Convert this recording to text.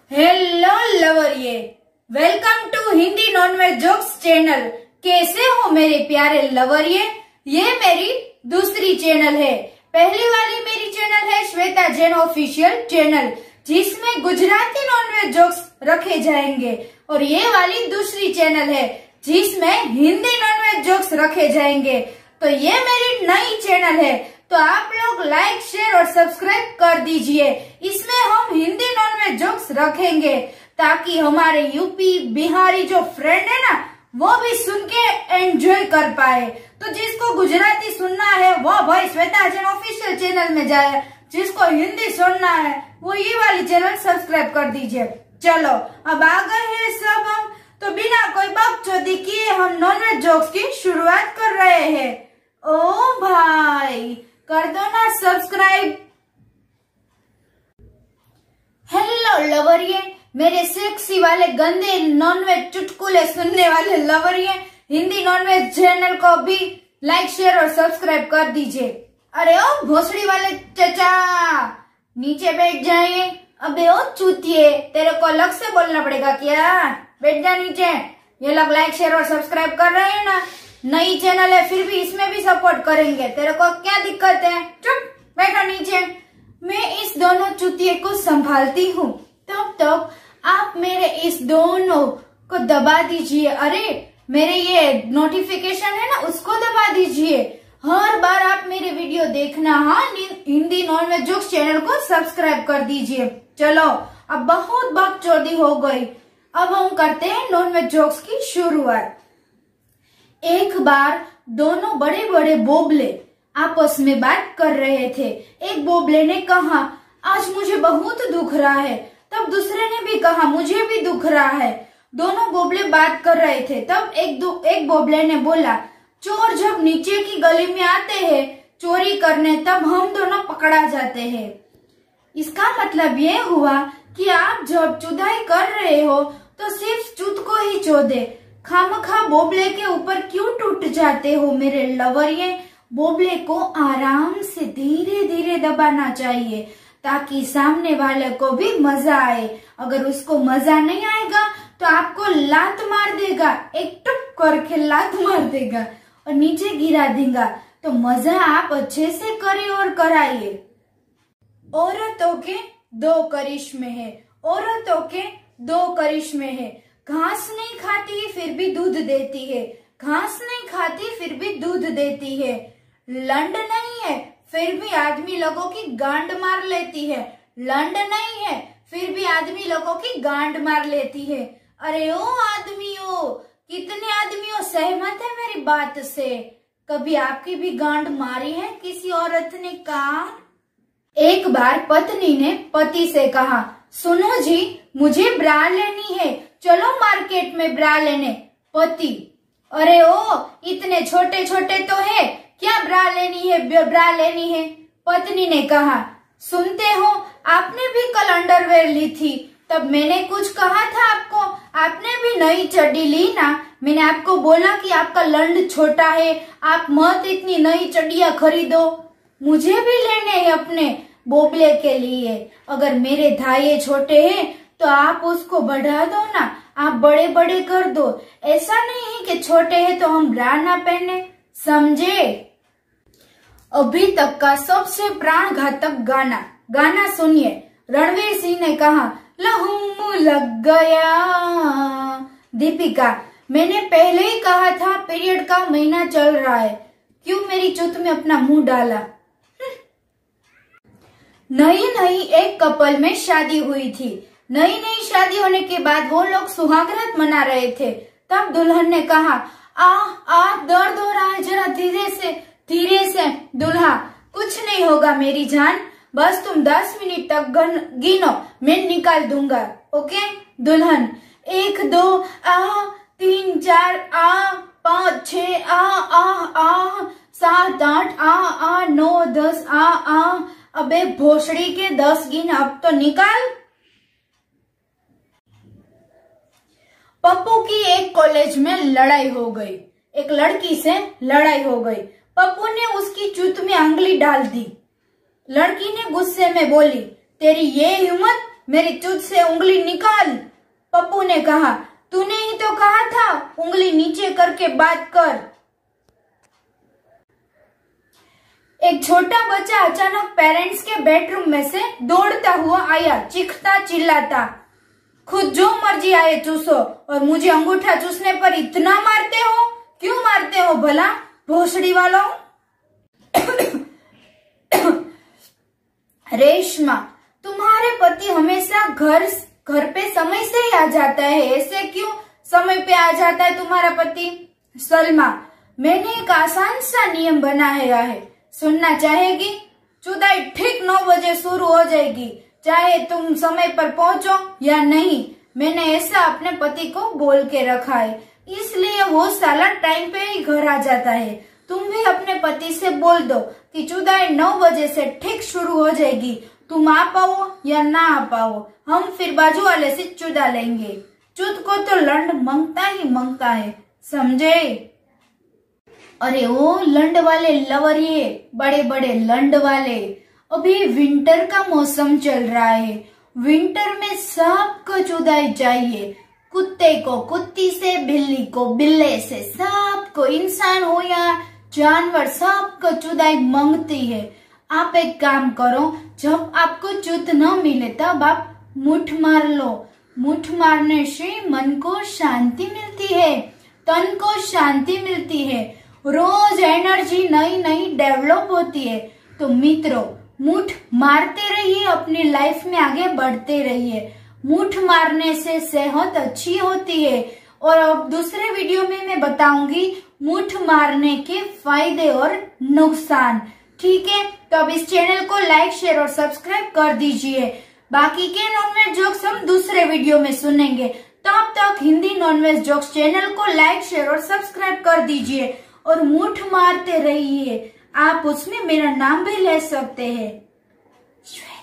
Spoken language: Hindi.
हेलो लवरिये, welcome to Hindi nonveg jokes channel. कैसे हो मेरे प्यारे लवरिये? ये मेरी दूसरी चैनल है। पहली वाली मेरी चैनल है श्वेता जैन ऑफिशियल चैनल, जिसमें गुजराती नॉनवेज जोक्स रखे जाएंगे, और ये वाली दूसरी चैनल है जिसमें हिंदी नॉनवेज जोक्स रखे जाएंगे। तो ये मेरी नई चैनल है, तो आप लोग लाइक, शेयर और सब्सक्राइब कर दीजिए। इसमें हम हिंदी नॉनवेज जोक्स रखेंगे ताकि हमारे यूपी बिहारी जो फ्रेंड है ना, वो भी सुन के एंजॉय कर पाए। तो जिसको गुजराती सुनना है वो भाई श्वेता जैन ऑफिशियल चैनल में जाए, जिसको हिंदी सुनना है वो ये वाली चैनल सब्सक्राइब कर दीजिए। चलो अब आ गए हैं सब हम, तो बिना कोई बकचोदी किए हम नॉनवेज जोक्स की शुरुआत कर रहे हैं। ओ भाई कर दो ना सब्सक्राइब। हेलो लवरिये, मेरे सेक्सी वाले गंदे नॉनवेज चुटकुले सुनने वाले लवरिये, हिंदी नॉनवेज चैनल को भी लाइक, शेयर और सब्सक्राइब कर दीजिए। अरे ओ भोसड़ी वाले चचा, नीचे बैठ जाइए। अबे ओ चूतिए, तेरे को अलग से बोलना पड़ेगा क्या? बैठ जा नीचे। ये लोग लाइक, शेयर और सब्सक्राइब कर रहे हैं ना, नई चैनल है फिर भी इसमें भी सपोर्ट करेंगे। तेरे को क्या दिक्कत है? चुप बैठो नीचे। मैं इस दोनों चूतिए को संभालती हूँ, तब तक आप मेरे इस दोनों को दबा दीजिए। अरे मेरे ये नोटिफिकेशन है ना, उसको दबा दीजिए। हर बार आप मेरे वीडियो देखना। हाँ, हिंदी नॉनवेज जोक्स चैनल को सब्सक्राइब कर दीजिए। चलो अब बहुत बकचोदी हो गई, अब हम करते हैं नॉनवेज जोक्स की शुरुआत। एक बार दोनों बड़े बड़े बोबले आपस में बात कर रहे थे। एक बोबले ने कहा, आज मुझे बहुत दुख रहा है। तब दूसरे ने भी कहा, मुझे भी दुख रहा है। दोनों बोबले बात कर रहे थे। तब एक बोबले ने बोला, चोर जब नीचे की गली में आते हैं चोरी करने, तब हम दोनों पकड़ा जाते हैं। इसका मतलब ये हुआ कि आप जब चुदाई कर रहे हो तो सिर्फ चुत को ही चोदे, खामखा बोबले के ऊपर क्यों टूट जाते हो मेरे लवरिये? बोबले को आराम से धीरे धीरे दबाना चाहिए ताकि सामने वाले को भी मजा आए। अगर उसको मजा नहीं आएगा तो आपको लात मार देगा, एक टुक करके लात मार देगा और नीचे गिरा देगा। तो मजा आप अच्छे से करें और कराइए। औरतों के दो करिश्मे हैं, औरतों के दो करिश्मे हैं। घास नहीं खाती फिर भी दूध देती है, घास नहीं खाती फिर भी दूध देती है। लंड नहीं है फिर भी आदमी लोगों की गांड मार लेती है, लंड नहीं है फिर भी आदमी लोगों की गांड मार लेती है। अरे ओ आदमियों, कितने आदमियों सहमत है मेरी बात से? कभी आपकी भी गांड मारी है किसी औरत ने? कहा एक बार पत्नी ने पति से कहा, सुनो जी मुझे ब्रा लेनी है, चलो मार्केट में ब्रा लेने। पति, अरे ओ इतने छोटे छोटे तो है, क्या ब्रा लेनी है? ब्रा लेनी है। पत्नी ने कहा, सुनते हो आपने भी कल अंडरवेयर ली थी, तब मैंने कुछ कहा था आपको? आपने भी नई चड्डी ली ना, मैंने आपको बोला कि आपका लंड छोटा है, आप मत इतनी नई चड्डियां खरीदो। मुझे भी लेने हैं अपने बोबले के लिए। अगर मेरे धाये छोटे हैं तो आप उसको बढ़ा दो ना, आप बड़े बड़े कर दो। ऐसा नहीं है कि छोटे हैं तो हम ब्रा ना पहने, समझे? अभी तक का सबसे प्राणघातक गाना सुनिए। रणवीर सिंह ने कहा, लहू लग गया। दीपिका, मैंने पहले ही कहा था पीरियड का महीना चल रहा है, क्यों मेरी चुत में अपना मुंह डाला? नई एक कपल में शादी हुई थी। नई शादी होने के बाद वो लोग सुहागरात मना रहे थे। तब दुल्हन ने कहा, आ दर्द हो रहा है, जरा धीरे से। दुल्हा, कुछ नहीं होगा मेरी जान, बस तुम 10 मिनट तक गिनो, मैं निकाल दूंगा, ओके? दुल्हन, 1 2 3 4 5 6 7 8 9 10 अबे भोसड़ी के 10 गिन, अब तो निकाल। पप्पू की एक कॉलेज में लड़ाई हो गई, एक लड़की से लड़ाई हो गई। पप्पू ने उसकी चुत में अंगुली डाल दी। लड़की ने गुस्से में बोली, तेरी ये हिम्मत मेरी चुत से उंगली निकाल। पप्पू ने कहा, तूने ही तो कहा था उंगली नीचे करके बात कर। एक छोटा बच्चा अचानक पेरेंट्स के बेडरूम में से दौड़ता हुआ आया, चीखता चिल्लाता, खुद जो मर्जी आए चूसो और मुझे अंगूठा चूसने पर इतना मारते हो, क्यों मारते हो भला भोसड़ी वालों। रेशमा, तुम्हारे पति हमेशा घर पे समय से ही आ जाता है, ऐसे क्यों समय पे आ जाता है तुम्हारा पति। सलमा, मैंने एक आसान सा नियम बनाया है, सुनना चाहेगी। चुदाई ठीक 9 बजे शुरू हो जाएगी, चाहे तुम समय पर पहुंचो या नहीं। मैंने ऐसा अपने पति को बोल के रखा है, इसलिए वो साला टाइम पे ही घर आ जाता है। तुम भी अपने पति से बोल दो कि चुदाई 9 बजे से ठीक शुरू हो जाएगी, तुम आ पाओ या ना आ पाओ, हम फिर बाजू वाले से चुदा लेंगे। चुद को तो लंड मंगता ही मंगता है, समझे। अरे ओ लंड वाले लवरिये, बड़े बड़े लंड वाले, अभी विंटर का मौसम चल रहा है। विंटर में सबको चुदाई चाहिए, कुत्ते को कुत्ती से, बिल्ली को बिल्ले से, सबको, इंसान हो या जानवर, सबको चुदाई मांगती है। आप एक काम करो, जब आपको चुद न मिले तब आप मुठ मार लो। मुठ मारने से मन को शांति मिलती है, तन को शांति मिलती है, रोज एनर्जी नई नई डेवलप होती है। तो मित्रों, मुठ मारते रहिए, अपनी लाइफ में आगे बढ़ते रहिए। मुठ मारने से सेहत अच्छी होती है। और अब दूसरे वीडियो में मैं बताऊंगी मुठ मारने के फायदे और नुकसान। ठीक है, तो अब इस चैनल को लाइक, शेयर और सब्सक्राइब कर दीजिए। बाकी के नॉनवेज जोक्स हम दूसरे वीडियो में सुनेंगे। तब तक हिंदी नॉनवेज जोक्स चैनल को लाइक, शेयर और सब्सक्राइब कर दीजिए और मुठ मारते रहिए। आप उसमें मेरा नाम भी ले सकते हैं।